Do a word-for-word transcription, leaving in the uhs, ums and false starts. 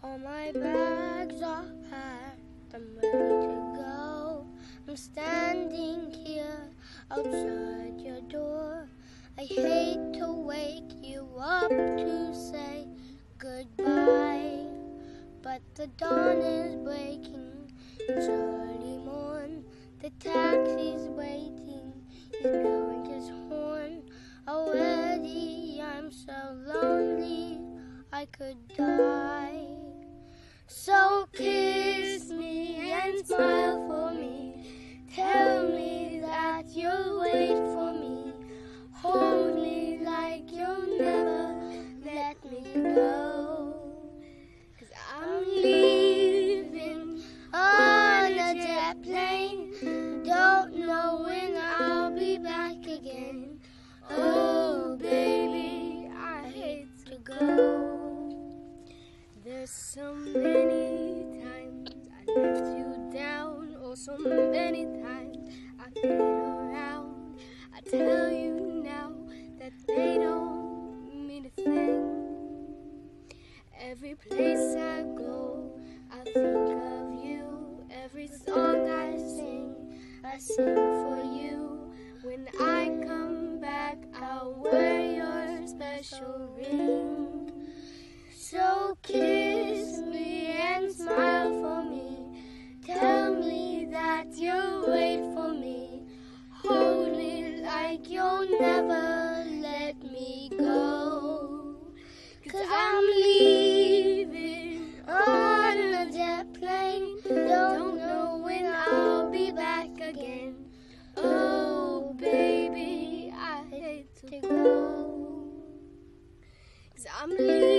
All my bags are packed, I'm ready to go. I'm standing here outside your door. I hate to wake you up to say goodbye, but the dawn is breaking, it's early morn. The taxi's waiting, he's blowing his horn. Already I'm so lonely, I could die. So kiss me and smile for me. Tell me that you'll wait for me. Hold me like you'll never let me go. 'Cause I'm leaving on a jet plane. Don't know when I'll be back again. Oh baby, I hate to go. There's so many times I let you down. Oh, so many times I've been around. I tell you now that they don't mean a thing. Every place I go, I think of you. Every song I sing, I sing for you. When I come back, I'll wear your special ring. So kiss me and smile for me. Tell me that you'll wait for me. Hold me like you'll never let me go. 'Cause I'm leaving on a jet plane. Don't know when I'll be back again. Oh baby, I hate to go. 'Cause I'm leaving